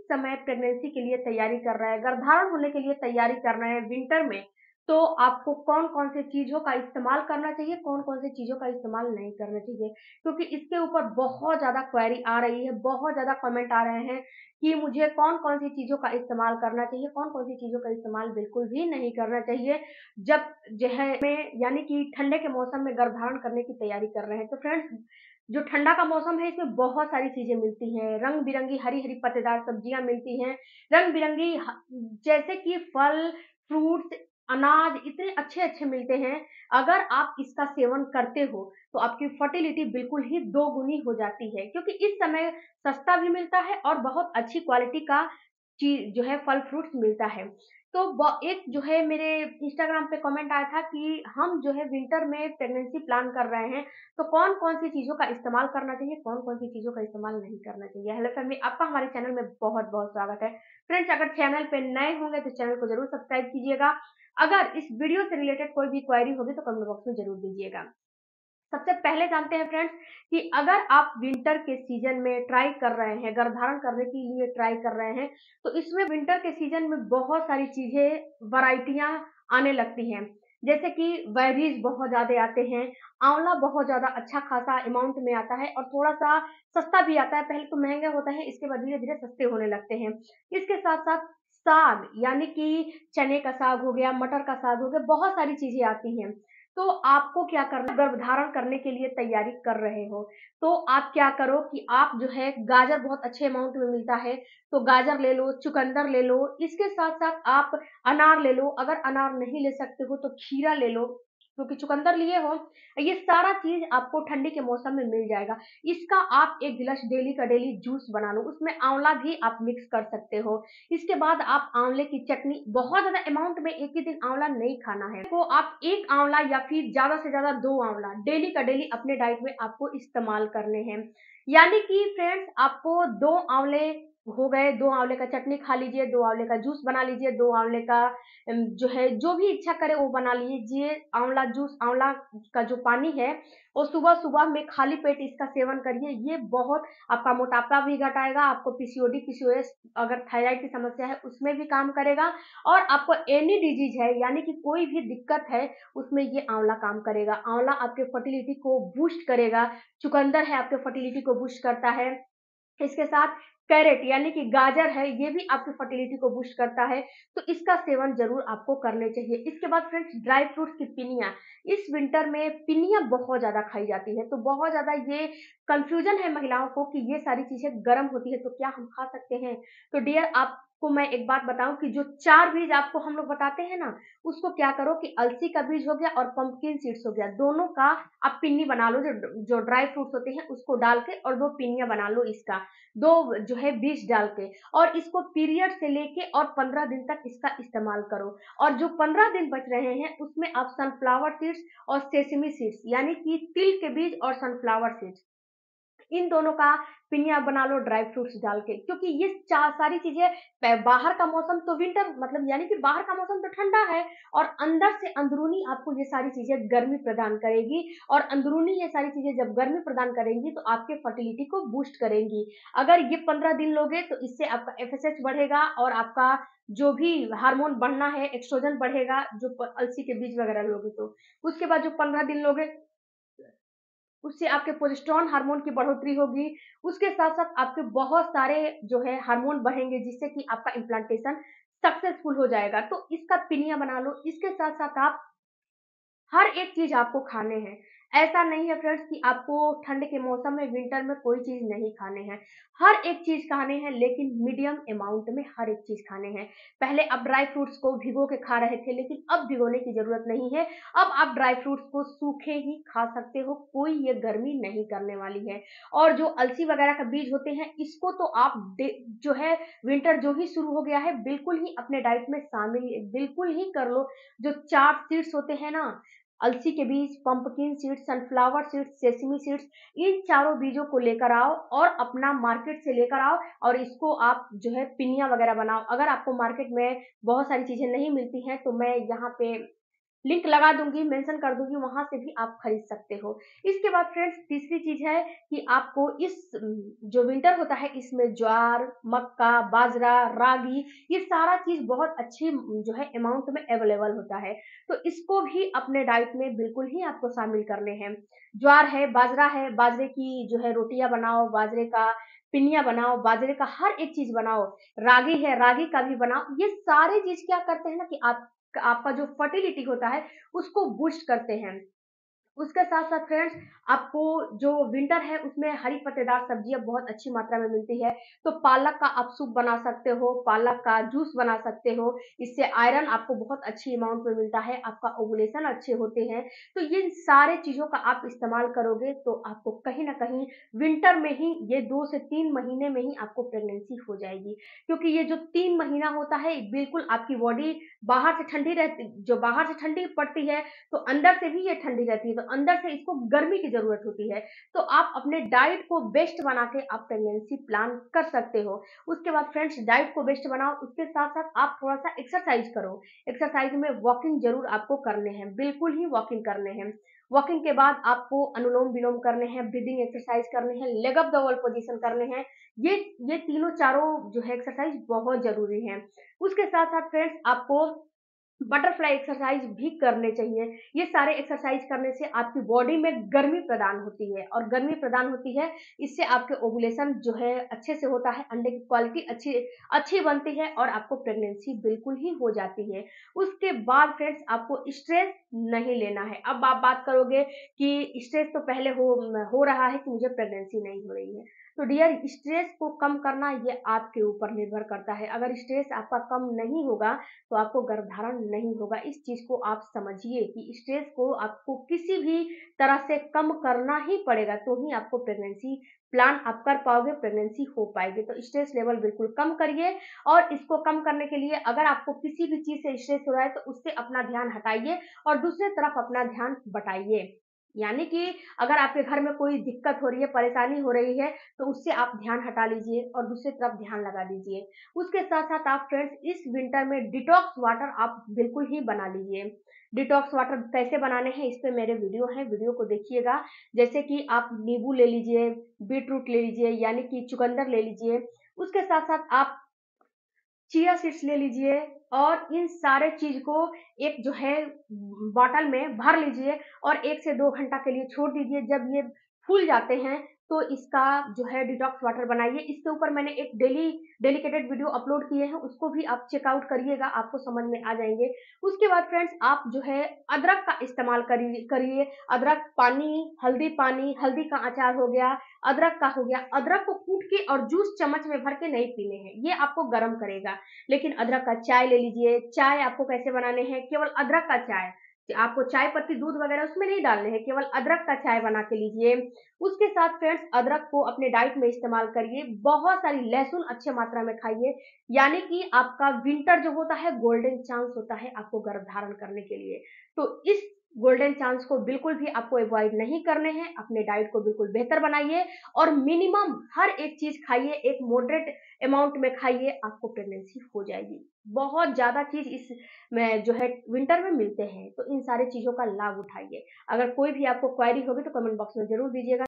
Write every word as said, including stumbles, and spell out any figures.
समय प्रेगनेंसी के लिए तैयारी कर रहे हैं, गर्भधारण होने के लिए तैयारी कर रहे हैं विंटर में, तो आपको कौन-कौन सी चीज़ों का इस्तेमाल करना चाहिए, कौन-कौन सी चीज़ों का इस्तेमाल नहीं करना चाहिए। क्योंकि इसके ऊपर बहुत ज़्यादा क्वेरी आ रही है, बहुत ज़्यादा कमेंट आ रहे हैं कि मुझे कौन-कौन सी चीज़ों का इस्तेमाल करना चाहिए, कौन-कौन सी चीज़ों का इस्तेमाल बिल्कुल भी नहीं करना चाहिए, जब जो है में यानी कि ठंडे के मौसम में गर्भधारण करने की तैयारी कर रहे हैं। तो फ्रेंड्स, जो ठंडा का मौसम है इसमें बहुत सारी चीज़ें मिलती हैं, रंग-बिरंगी हरी-हरी पत्तेदार सब्जियाँ मिलती हैं, रंग-बिरंगी ह जैसे कि फल, फ्रूट्स, अनाज इतने अच्छे-अच्छे मिलते हैं। अगर आप इसका सेवन करते हो, तो आपकी फर्टिलिटी बिल्कुल ही दोगुनी हो जाती है, क्योंकि इस समय सस्ता भी मिलता है और बहुत अच्छी क्वालिटी का चीज़ जो है फल फ्रूट्स मिलता है। तो ब एक जो है मेरे इंस्टाग्राम पे कमेंट आया था कि हम जो है विंटर में प्रेगनेंसी प्लान कर रहे हैं, तो कौन-कौन सी चीज़ों का इस्तेमाल करना चाहिए, कौन-कौन सी चीज़ों का इस्तेमाल नहीं करना चाहिए। हेलो फैमिली, आपका हमारे चैनल में बहुत-बहुत स्वागत है। फ्रेंड्स, अगर चैनल पे नए होंगे तो चैनल को ज़रूर सब्सक्राइब कीजिएगा। अगर इस वीडियो से रिलेटेड कोई भी क्वेरी होगी तो कमेंट बॉक्स में ज़रूर दीजिएगा। सबसे पहले जानते हैं फ्रेंड्स कि अगर आप विंटर के सीजन में ट्राई कर रहे हैं, गर्भधारण करने के लिए ट्राई कर रहे हैं, तो इसमें विंटर के सीजन में बहुत सारी चीज़ें, वैराइटियाँ आने लगती हैं। जैसे कि बेरीज़ बहुत ज़्यादा आते हैं, आँवला बहुत ज़्यादा अच्छा खासा अमाउंट में आता है और थोड़ा-सा सस्ता भी आता है। पहले तो महँगे होते हैं, इसके बाद धीरे-धीरे सस्ते होने लगते हैं। इसके साथ-साथ साग, यानी कि चने का साग हो गया, मटर का साग हो गया, बहुत सारी चीज़ें आती हैं। तो आपको क्या करना है, गर्भधारण करने के लिए तैयारी कर रहे हो, तो आप क्या करो कि आप जो है गाजर बहुत अच्छे अमाउंट में मिलता है, तो गाजर ले लो, चुकंदर ले लो, इसके साथ-साथ आप अनार ले लो, अगर अनार नहीं ले सकते हो तो खीरा ले लो, क्योंकि चुकंदर लिए हो, ये सारा चीज़ आपको ठंडी के मौसम में मिल जाएगा। इसका आप एक गिलास डेली का डेली जूस बना लो, उसमें आँवला भी आप मिक्स कर सकते हो। इसके बाद आप आँवले की चटनी, बहुत ज़्यादा अमाउंट में एक ही दिन आँवला नहीं खाना है, तो आप एक आँवला या फिर ज़्यादा से ज़्यादा दो आँवला डेली का डेली अपने डाइट में आपको इस्तेमाल करने हैं। यानी कि फ्रेंड्स, आपको दो आँवले हो गए, दो आँवले का चटनी खा लीजिए, दो आँवले का जूस बना लीजिए, दो आँवले का अम, जो है जो भी इच्छा करे वो बना लीजिए। आँवला जूस, आँवला का जो पानी है, वो सुबह-सुबह में खाली पेट इसका सेवन करिए। ये बहुत आपका मोटापा भी घटाएगा, आपको पीसीओडी, पीसीओएस अगर थायराइड की समस्या है उसमें भी काम करेगा और आपको एनी डिजीज़ है, यानी कि कोई भी दिक्कत है, उसमें ये आँवला काम करेगा। आँवला आपके फर्टिलिटी को बूस्ट करेगा, चुकंदर है आपके फर्टिलिटी को बूस्ट करता है। इसके साथ कैरेट, यानी कि गाजर है, ये भी आपकी फर्टिलिटी को बूस्ट करता है, तो इसका सेवन ज़रूर आपको करने चाहिए। इसके बाद फ्रेंड्स, ड्राई फ्रूट्स की पिनिया, इस विंटर में पिनिया बहुत ज़्यादा खाई जाती है, तो बहुत ज़्यादा ये कन्फ्यूज़न है महिलाओं को कि ये सारी चीज़ें गर्म होती है, तो क्या हम खा सकते हैं? तो डियर, आपको मैं एक बात बताऊँ कि जो चार बीज आपको हम लोग बताते हैं ना, उसको क्या करो कि अलसी का बीज हो गया और पंपकिन सीड्स हो गया, दोनों का आप पिन्नी बना लो, जो जो ड्राई फ्रूट्स होते हैं उसको डाल के और दो पिन्नियाँ बना लो इसका। दो जो है बीज डाल के, और इसको पीरियड से लेके और पंद्रह दिन तक इसका इस्तेमाल करो। और जो पंद्रह दिन बच रहे हैं उसमें आप सनफ्लावर सीड्स और सेसमी सीड्स, यानी कि तिल के बीज और सनफ्लावर सीड्स, इन दोनों का पिनिया बना लो ड्राई फ्रूट्स डाल के, क्योंकि ये चा सारी चीज़ें, बाहर का मौसम तो विंटर मतलब यानी कि बाहर का मौसम तो ठंडा है और अंदर से अंदरूनी आपको ये सारी चीज़ें गर्मी प्रदान करेगी, और अंदरूनी ये सारी चीज़ें जब गर्मी प्रदान करेंगी तो आपके फर्टिलिटी को बूस्ट करेंगी। अगर ये पंद्रह दिन लोगे तो इससे आपका एफएसएच बढ़ेगा और आपका जो भी हार्मोन बढ़ना है, एस्ट्रोजन बढ़ेगा, जो प अलसी के बीज वगैरह लोगे तो। उसके बाद जो पंद्रह दिन लोगे, उससे आपके प्रोजेस्टेरॉन हार्मोन की बढ़ोतरी होगी। उसके साथ-साथ आपके बहुत सारे जो है हार्मोन बढ़ेंगे, जिससे कि आपका इम्प्लांटेशन सक्सेसफुल हो जाएगा। तो इसका पिनिया बना लो। इसके साथ-साथ आप हर एक चीज़ आपको खाने हैं। ऐसा नहीं है फ्रेंड्स कि आपको ठंड के मौसम में, विंटर में कोई चीज़ नहीं खाने हैं। हर एक चीज़ खाने हैं, लेकिन मीडियम अमाउंट में हर एक चीज़ खाने हैं। पहले आप ड्राई फ्रूट्स को भिगो के खा रहे थे, लेकिन अब भिगोने की ज़रूरत नहीं है। अब आप ड्राई फ्रूट्स को सूखे ही खा सकते हो, कोई ये गर्मी नहीं करने वाली है। और जो अलसी वगैरह का बीज होते हैं, इसको तो आप डे जो है विंटर जो ही शुरू हो गया है, बिल्कुल ही अपने डाइट में शामिल बिल्कुल ही कर लो। जो चार सीड्स होते हैं ना, अलसी के बीज, pumpkin seeds, sunflower seeds, sesame seeds, इन चारों बीजों को लेकर आओ और अपना मार्केट से लेकर आओ और इसको आप जो है पिनिया वगैरह बनाओ। अगर आपको मार्केट में बहुत सारी चीज़ें नहीं मिलती हैं, तो मैं यहाँ पे लिंक लगा दूंगी, मेंशन कर दूंगी, वहां से भी आप खरीद सकते हो। इसके बाद फ्रेंड्स तीसरी चीज है कि आपको इस जो विंटर होता है इसमें ज्वार, मक्का, बाजरा, रागी, ये सारा चीज बहुत अच्छी जो है अमाउंट में अवेलेबल होता है, तो इसको भी अपने डाइट में बिल्कुल ही आपको शामिल करने हैं। ज्वार है, बाजरा है, बाजरे की जो है रोटियां बनाओ, बाजरे का पिनिया बनाओ, बाजरे का हर एक चीज बनाओ, रागी है, रागी का भी बनाओ। ये सारे चीज क्या करते हैं ना कि आप आपका जो फर्टिलिटी होता है उसको बूस्ट करते हैं। उसके साथ-साथ फ्रेंड्स आपको जो विंटर है उसमें हरी पत्तेदार सब्जियाँ बहुत अच्छी मात्रा में मिलती है, तो पालक का आप सूप बना सकते हो, पालक का जूस बना सकते हो, इससे आयरन आपको बहुत अच्छी अमाउंट में मिलता है, आपका ओवुलेशन अच्छे होते हैं। तो ये सारे चीज़ों का आप इस्तेमाल करोगे तो आपको कहीं न कहीं विंटर में ही ये दो से तीन महीने में ही आपको प्रेगनेंसी हो जाएगी। क्योंकि ये जो तीन महीना होता है बिल्कुल आपकी बॉडी बाहर से ठंडी रहती जो बाहर से ठंडी पड़ती है तो अंदर से भी ये ठंडी रहती है, तो अंदर से इसको गर्मी की ज़रूरत होती है। तो आप अपने डाइट को बेस्ट बना के आप प्रेगनेंसी प्लान कर सकते हो। उसके बाद फ्रेंड्स डाइट को बेस्ट बनाओ, उसके साथ-साथ आप थोड़ा-सा एक्सरसाइज़ करो। एक्सरसाइज़ में वॉकिंग ज़रूर आपको करने हैं, बिल्कुल ही वॉकिंग करने हैं। वॉकिंग के बाद आपको अनुलोम-विलोम करने हैं, ब्रीदिंग एक्सरसाइज़ करने हैं, leg up the world position करने हैं। ये ये तीनों चारों जो है एक्सरसाइज़ बहुत ज़रूरी हैं। उसके साथ-साथ फ्रेंड्स आपको बटरफ्लाई एक्सरसाइज भी करने चाहिए। ये सारे एक्सरसाइज करने से आपकी बॉडी में गर्मी प्रदान होती है और गर्मी प्रदान होती है, इससे आपके ओवुलेशन जो है अच्छे से होता है, अंडे की क्वालिटी अच्छी अच्छी बनती है और आपको प्रेगनेंसी बिल्कुल ही हो जाती है। उसके बाद फ्रेंड्स आपको स्ट्रेस नहीं लेना है। अब आप बात करोगे कि स्ट्रेस तो पहले हो हो रहा है कि मुझे प्रेगनेंसी नहीं हो रही है। तो डियर स्ट्रेस को कम करना ये आपके ऊपर निर्भर करता है। अगर स्ट्रेस आपका कम नहीं होगा तो आपको गर्भधारण नहीं होगा। इस चीज़ को आप समझिए कि स्ट्रेस को आपको किसी भी तरह से कम करना ही पड़ेगा, तो ही आपको प्रेगनेंसी प्लान आप कर पाओगे, प्रेगनेंसी हो पाएगी। तो स्ट्रेस लेवल बिल्कुल कम करिए और इसको कम करने के लिए अगर आपको किसी भी चीज़ से स्ट्रेस हो रहा है, तो उससे अपना ध्यान हटाइए और दूसरे तरफ अपना ध्यान बटाइए। यानी कि अगर आपके घर में कोई दिक्कत हो रही है, परेशानी हो रही है, तो उससे आप ध्यान हटा लीजिए और दूसरी तरफ ध्यान लगा दीजिए। उसके साथ-साथ आप फ्रेंड्स इस विंटर में डिटॉक्स वाटर आप बिल्कुल ही बना लीजिए। डिटॉक्स वाटर कैसे बनाने हैं इस पे मेरे वीडियो हैं, वीडियो को देखिएगा। जैसे कि आप नींबू ले लीजिए, बीटरूट ले लीजिए यानी कि चुकंदर ले लीजिए। उसके साथ-साथ आप चिया सीड्स ले लीजिए और इन सारे चीज़ को एक जो है बॉटल में भर लीजिए और एक से दो घंटा के लिए छोड़ दीजिए। जब ये फूल जाते हैं तो इसका जो है डिटॉक्स वाटर बनाइए। इसके ऊपर मैंने एक डेली डेडिकेटेड वीडियो अपलोड किए हैं, उसको भी आप चेकआउट करिएगा, आपको समझ में आ जाएँगे। उसके बाद फ्रेंड्स आप जो है अदरक का इस्तेमाल करिए करिए। अदरक पानी, हल्दी पानी, हल्दी का अचार हो गया, अदरक का हो गया। अदरक को कूट के और जूस चम्मच में भर के नहीं पीने हैं, ये आपको गर्म करेगा। लेकिन अदरक का चाय ले लीजिए। चाय आपको कैसे बनाने हैं, केवल अदरक का चाय, आपको चाय पत्ती दूध वगैरह उसमें नहीं डालने हैं, केवल अदरक का चाय बना के लीजिए। उसके साथ फ्रेंड्स अदरक को अपने डाइट में इस्तेमाल करिए। बहुत सारी लहसुन अच्छे मात्रा में खाइए, यानी कि आपका विंटर जो होता है गोल्डन चांस होता है आपको गर्भधारण करने के लिए। तो इस गोल्डन चांस को बिल्कुल भी आपको अवॉइड नहीं करने हैं। अपने डाइट को बिल्कुल बेहतर बनाइए और मिनिमम हर एक चीज खाइए, एक मॉडरेट अमाउंट में खाइए, आपको प्रेगनेंसी हो जाएगी। बहुत ज़्यादा चीज़ इस में जो है विंटर में मिलते हैं, तो इन सारी चीज़ों का लाभ उठाइए। अगर कोई भी आपको क्वेरी होगी तो कमेंट बॉक्स में ज़रूर दीजिएगा।